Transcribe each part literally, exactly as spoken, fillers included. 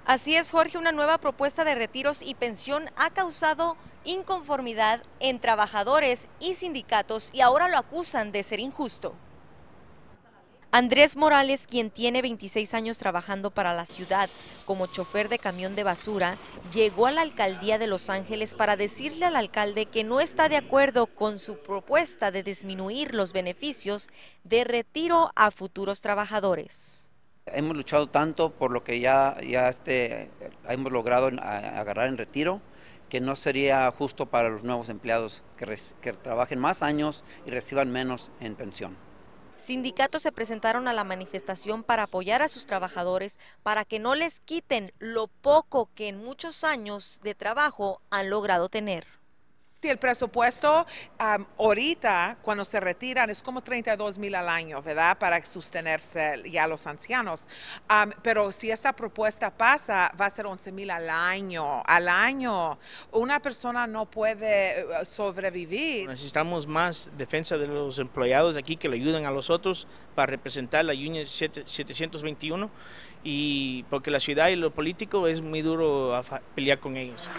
Así es, Jorge, una nueva propuesta de retiros y pensión ha causado inconformidad en trabajadores y sindicatos y ahora lo acusan de ser injusto. Andrés Morales, quien tiene veintiséis años trabajando para la ciudad como chofer de camión de basura, llegó a la alcaldía de Los Ángeles para decirle al alcalde que no está de acuerdo con su propuesta de disminuir los beneficios de retiro a futuros trabajadores. Hemos luchado tanto por lo que ya, ya este, hemos logrado en, a, agarrar en retiro, que no sería justo para los nuevos empleados que, res, que trabajen más años y reciban menos en pensión. Sindicatos se presentaron a la manifestación para apoyar a sus trabajadores para que no les quiten lo poco que en muchos años de trabajo han logrado tener. Sí, el presupuesto um, ahorita, cuando se retiran, es como treinta y dos mil al año, ¿verdad? Para sostenerse ya los ancianos. Um, pero si esta propuesta pasa, va a ser once mil al año. Al año. Una persona no puede uh, sobrevivir. Necesitamos más defensa de los empleados aquí que le ayuden a los otros para representar la Unión setecientos veintiuno, y porque la ciudad y lo político es muy duro a pelear con ellos.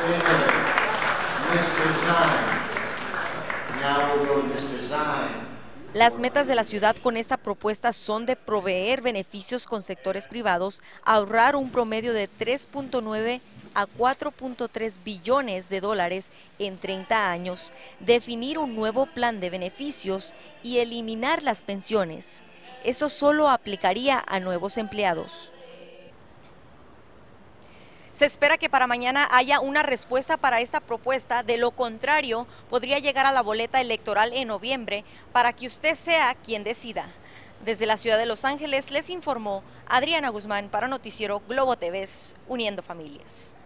Las metas de la ciudad con esta propuesta son de proveer beneficios con sectores privados, ahorrar un promedio de tres punto nueve a cuatro punto tres billones de dólares en treinta años, definir un nuevo plan de beneficios y eliminar las pensiones. Eso solo aplicaría a nuevos empleados. Se espera que para mañana haya una respuesta para esta propuesta, de lo contrario podría llegar a la boleta electoral en noviembre para que usted sea quien decida. Desde la ciudad de Los Ángeles les informó Adriana Guzmán para Noticiero Globo T V, uniendo familias.